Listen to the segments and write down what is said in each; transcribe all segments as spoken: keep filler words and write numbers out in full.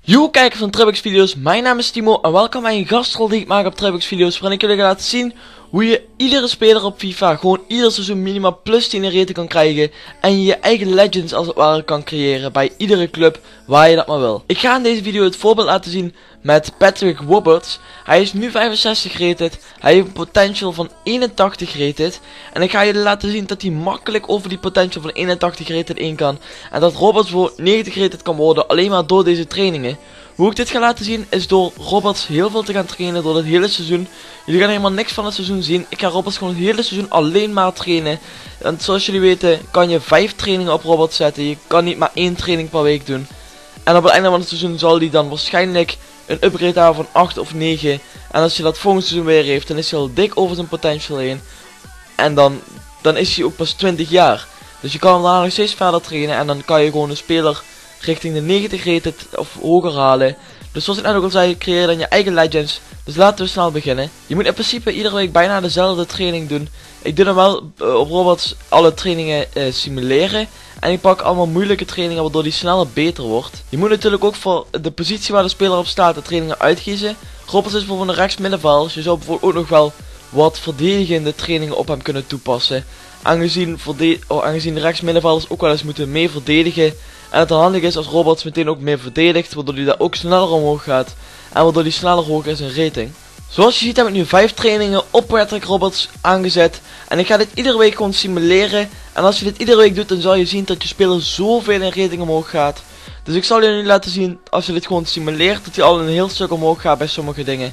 Yo kijkers van Tribex Video's, mijn naam is Timo en welkom bij een gastrol die ik maak op Tribex Video's, waarin ik jullie ga laten zien hoe je iedere speler op FIFA gewoon ieder seizoen minimaal plus tien in rating kan krijgen en je je eigen legends als het ware kan creëren bij iedere club waar je dat maar wil. Ik ga in deze video het voorbeeld laten zien met Patrick Roberts. Hij is nu vijfenzestig rated, hij heeft een potential van eenentachtig rated en ik ga jullie laten zien dat hij makkelijk over die potential van eenentachtig rated in kan en dat Roberts voor negentig rated kan worden alleen maar door deze trainingen. Hoe ik dit ga laten zien is door Roberts heel veel te gaan trainen door het hele seizoen. Jullie gaan helemaal niks van het seizoen zien. Ik ga Roberts gewoon het hele seizoen alleen maar trainen. En zoals jullie weten kan je vijf trainingen op Roberts zetten. Je kan niet maar één training per week doen. En op het einde van het seizoen zal hij dan waarschijnlijk een upgrade hebben van acht of negen. En als je dat volgend seizoen weer heeft, dan is hij al dik over zijn potential heen. En dan, dan is hij ook pas twintig jaar. Dus je kan hem daarna nog steeds verder trainen. En dan kan je gewoon een speler richting de negentig rated of hoger halen. Dus zoals ik net ook al zei, creëer dan je eigen legends. Dus laten we snel beginnen. Je moet in principe iedere week bijna dezelfde training doen. Ik doe dan wel uh, op Roberts alle trainingen uh, simuleren. En ik pak allemaal moeilijke trainingen waardoor die sneller beter wordt. Je moet natuurlijk ook voor de positie waar de speler op staat de trainingen uitkiezen. Roberts is bijvoorbeeld een rechtsmiddenveld. Dus je zou bijvoorbeeld ook nog wel wat verdedigende trainingen op hem kunnen toepassen. Aangezien, oh, aangezien de rechtsmiddenvelders ook wel eens moeten mee verdedigen. En het handig is als Roberts meteen ook meer verdedigt, waardoor hij daar ook sneller omhoog gaat. En waardoor hij sneller hoog is in rating. Zoals je ziet heb ik nu vijf trainingen op Patrick Roberts aangezet. En ik ga dit iedere week gewoon simuleren. En als je dit iedere week doet, dan zal je zien dat je speler zoveel in rating omhoog gaat. Dus ik zal jullie nu laten zien, als je dit gewoon simuleert, dat hij al een heel stuk omhoog gaat bij sommige dingen.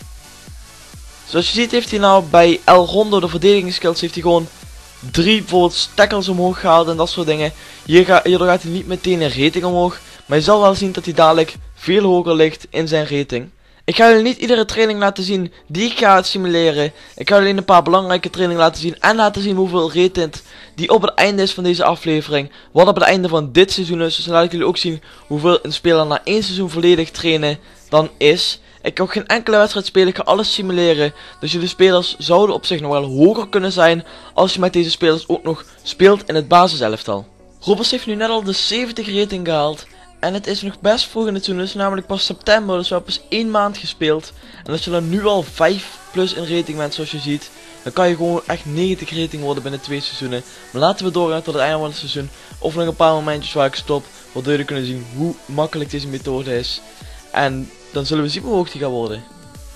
Zoals je ziet heeft hij nou bij El Rondo, de verdedigingsskills, heeft hij gewoon drie bijvoorbeeld tackles omhoog gehaald en dat soort dingen. Hier ga, hierdoor gaat hij niet meteen een rating omhoog. Maar je zal wel zien dat hij dadelijk veel hoger ligt in zijn rating. Ik ga jullie niet iedere training laten zien die ik ga simuleren. Ik ga jullie een paar belangrijke trainingen laten zien. En laten zien hoeveel rating die op het einde is van deze aflevering. Wat op het einde van dit seizoen is. Dus dan laat ik jullie ook zien hoeveel een speler na één seizoen volledig trainen dan is. Ik kan geen enkele wedstrijd spelen, ik ga alles simuleren. Dus jullie spelers zouden op zich nog wel hoger kunnen zijn als je met deze spelers ook nog speelt in het basiselftal. Roberts heeft nu net al de zeventig rating gehaald. En het is nog best vroeg in het seizoen, het is namelijk pas september, dus we hebben pas één maand gespeeld. En als je dan nu al vijf plus in rating bent zoals je ziet, dan kan je gewoon echt negentig rating worden binnen twee seizoenen. Maar laten we doorgaan tot het einde van het seizoen. Of nog een paar momentjes waar ik stop, waardoor jullie kunnen zien hoe makkelijk deze methode is. En dan zullen we zien hoe hoog die gaat worden.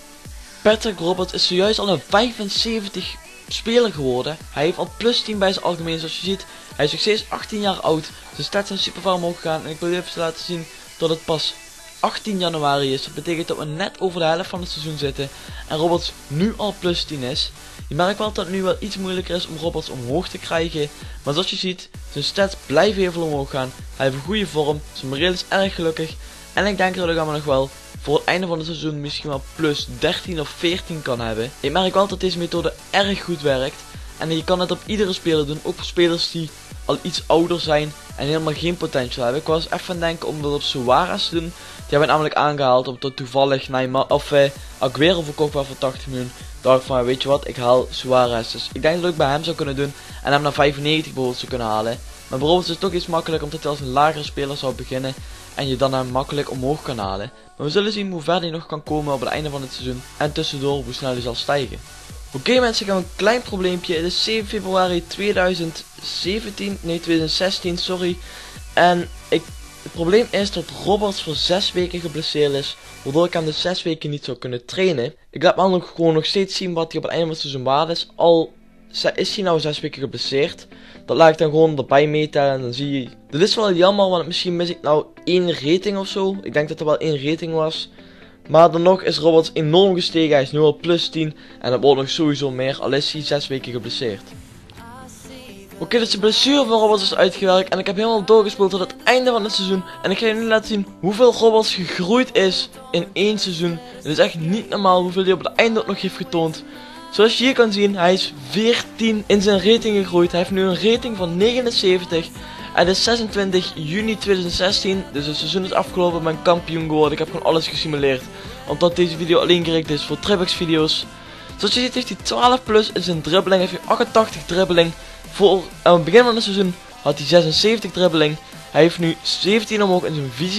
Patrick Roberts is zojuist al een vijfenzeventig speler geworden. Hij heeft al plus tien bij zijn algemeen zoals je ziet. Hij is nog steeds achttien jaar oud. Zijn stats zijn super ver omhoog gegaan. En ik wil je even laten zien dat het pas achttien januari is. Dat betekent dat we net over de helft van het seizoen zitten. En Roberts nu al plus tien is. Je merkt wel dat het nu wel iets moeilijker is om Roberts omhoog te krijgen. Maar zoals je ziet, zijn stats blijven heel veel omhoog gaan. Hij heeft een goede vorm. Zijn moreel is erg gelukkig. En ik denk dat we nog wel voor het einde van het seizoen misschien wel plus dertien of veertien kan hebben. Ik merk wel dat deze methode erg goed werkt. En je kan het op iedere speler doen. Ook voor spelers die al iets ouder zijn en helemaal geen potential hebben. Ik was even aan het denken om dat op Suarez te doen. Die hebben we namelijk aangehaald op dat toevallig Neymar of eh, Aguero verkocht was voor tachtig miljoen. Dacht ik van weet je wat, ik haal Suarez. Dus ik denk dat ik bij hem zou kunnen doen en hem naar vijfennegentig bijvoorbeeld zou kunnen halen. Maar bijvoorbeeld is het toch iets makkelijker omdat hij als een lagere speler zou beginnen. En je dan hem makkelijk omhoog kan halen. Maar we zullen zien hoe ver hij nog kan komen op het einde van het seizoen. En tussendoor hoe snel hij zal stijgen. Oké okay, mensen, ik heb een klein probleempje. Het is zeven februari tweeduizend zeventien. Nee, tweeduizend zestien, sorry. En ik, het probleem is dat Roberts voor zes weken geblesseerd is. Waardoor ik hem dus zes weken niet zou kunnen trainen. Ik laat me nog gewoon nog steeds zien wat hij op het einde van het seizoen waard is. Al is hij nou zes weken geblesseerd. Dat laat ik dan gewoon erbij meetellen en dan zie je. Dit is wel jammer, want misschien mis ik nou één rating of zo. Ik denk dat er wel één rating was. Maar dan nog is Roberts enorm gestegen. Hij is nu al plus tien. En dat wordt nog sowieso meer, al is hij zes weken geblesseerd. Oké, okay, dus de blessure van Roberts is uitgewerkt. En ik heb helemaal doorgespeeld tot het einde van het seizoen. En ik ga je nu laten zien hoeveel Roberts gegroeid is in één seizoen. Het is echt niet normaal hoeveel hij op het einde ook nog heeft getoond. Zoals je hier kan zien, hij is veertien in zijn rating gegroeid. Hij heeft nu een rating van negenenzeventig. Het is zesentwintig juni tweeduizend zestien. Dus het seizoen is afgelopen. Ik ben kampioen geworden. Ik heb gewoon alles gesimuleerd. Omdat deze video alleen gericht is voor Tribex video's. Zoals je ziet heeft hij twaalf plus in zijn dribbeling. Heeft hij achtentachtig dribbeling. Voor aan het begin van het seizoen had hij zesenzeventig dribbeling. Hij heeft nu zeventien omhoog in zijn visie.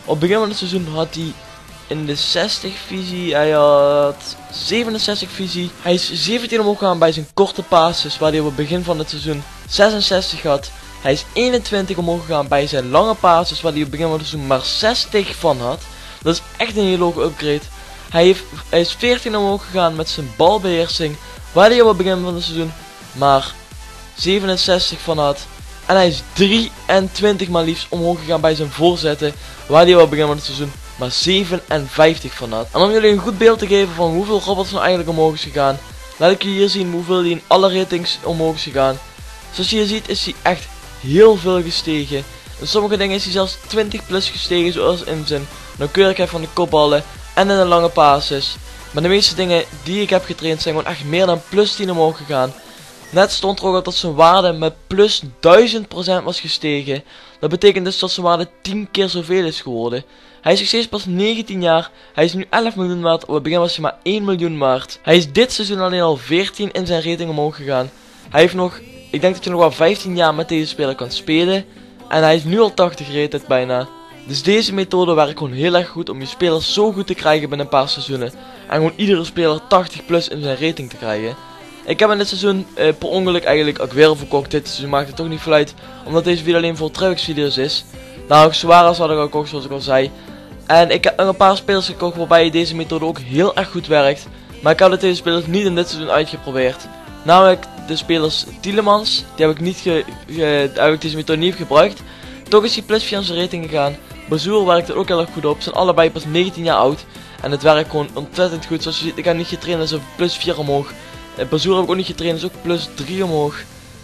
Op het begin van het seizoen had hij in de zestig visie, hij had zevenenzestig visie. Hij is zeventien omhoog gegaan bij zijn korte passes, waar hij op het begin van het seizoen zesenzestig had. Hij is eenentwintig omhoog gegaan bij zijn lange passes, waar hij op het begin van het seizoen maar zestig van had. Dat is echt een hele hoge upgrade. Hij, heeft, hij is veertien omhoog gegaan met zijn balbeheersing, waar hij op het begin van het seizoen maar zevenenzestig van had. En hij is drieëntwintig maar liefst omhoog gegaan bij zijn voorzetten, waar hij op het begin van het seizoen maar zevenenvijftig van had. En om jullie een goed beeld te geven van hoeveel Robertson eigenlijk omhoog is gegaan, laat ik je hier zien hoeveel hij in alle ratings omhoog is gegaan. Zoals je hier ziet is hij echt heel veel gestegen. In sommige dingen is hij zelfs twintig plus gestegen, zoals in zijn nauwkeurigheid van de kopballen en in de lange passes. Maar de meeste dingen die ik heb getraind zijn gewoon echt meer dan plus tien omhoog gegaan. Net stond er ook al dat zijn waarde met plus duizend procent was gestegen. Dat betekent dus dat zijn waarde tien keer zoveel is geworden. Hij is nog steeds pas negentien jaar. Hij is nu elf miljoen waard. Op het begin was hij maar één miljoen waard. Hij is dit seizoen alleen al veertien in zijn rating omhoog gegaan. Hij heeft nog, ik denk dat je nog wel vijftien jaar met deze speler kan spelen. En hij is nu al tachtig rated bijna. Dus deze methode werkt gewoon heel erg goed om je spelers zo goed te krijgen binnen een paar seizoenen. En gewoon iedere speler tachtig plus in zijn rating te krijgen. Ik heb in dit seizoen uh, per ongeluk eigenlijk Aguero verkocht. Dit seizoen maakt het toch niet veel uit, omdat deze video alleen voor Tribex video's is. Nou, Suarez had ik al gekocht, zoals ik al zei. En ik heb nog een paar spelers gekocht waarbij deze methode ook heel erg goed werkt. Maar ik heb deze spelers niet in dit seizoen uitgeprobeerd. Namelijk de spelers Tielemans, die heb ik, niet ge, ge, heb ik deze methode niet gebruikt. Toch is hij plus vier in zijn rating gegaan. Bazoer werkt er ook heel erg goed op. Ze zijn allebei pas negentien jaar oud. En het werkt gewoon ontzettend goed. Zoals je ziet, ik heb niet getraind, dus plus vier omhoog. Uh, Bazoer heb ik ook niet getraind, dus ook plus drie omhoog.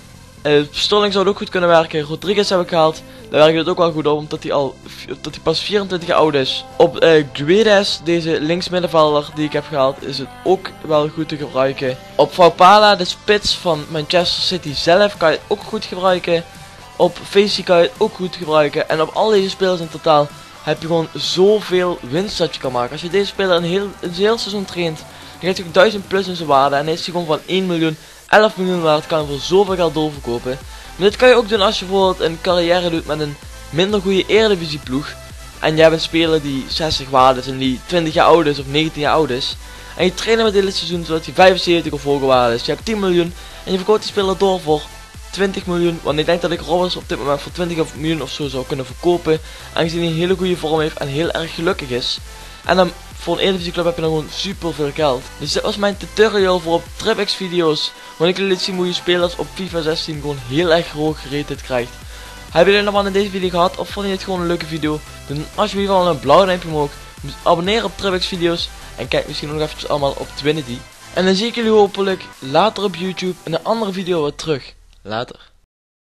Uh, Sterling zou het ook goed kunnen werken. Rodriguez heb ik gehaald. Daar werkt het ook wel goed op, omdat hij al dat hij pas vierentwintig jaar oud is. Op uh, Guedes, deze linksmiddenvelder die ik heb gehaald, is het ook wel goed te gebruiken. Op Vaupala, de spits van Manchester City zelf, kan je het ook goed gebruiken. Op Facey kan je het ook goed gebruiken. En op al deze spelers in totaal heb je gewoon zoveel winst dat je kan maken. Als je deze speler een heel, een heel seizoen traint, dan krijg je ook duizend plus in zijn waarde. En dan is hij gewoon van één miljoen, elf miljoen waard, kan je voor zoveel geld doorverkopen. Maar dit kan je ook doen als je bijvoorbeeld een carrière doet met een minder goede Eredivisie ploeg. En je hebt een speler die zestig waard is en die twintig jaar oud is of negentien jaar oud is. En je traint hem met dit seizoen zodat hij vijfenzeventig of hoger waard is. Je hebt tien miljoen en je verkoopt die speler door voor twintig miljoen. Want ik denk dat ik Roberts op dit moment voor twintig miljoen of zo zou kunnen verkopen. Aangezien hij een hele goede vorm heeft en heel erg gelukkig is. En dan voor een Eredivisie club heb je dan gewoon super veel geld. Dus dit was mijn tutorial voor op Tribex video's. Want ik wil jullie zien hoe je spelers op FIFA zestien gewoon heel erg hoog gerated krijgt. Hebben jullie nog wat in deze video gehad of vond je het gewoon een leuke video? Dan alsjeblieft al een blauw duimpje omhoog. Abonneer op Tribex video's. En kijk misschien nog even allemaal op Twinity. En dan zie ik jullie hopelijk later op YouTube in een andere video weer terug. Later.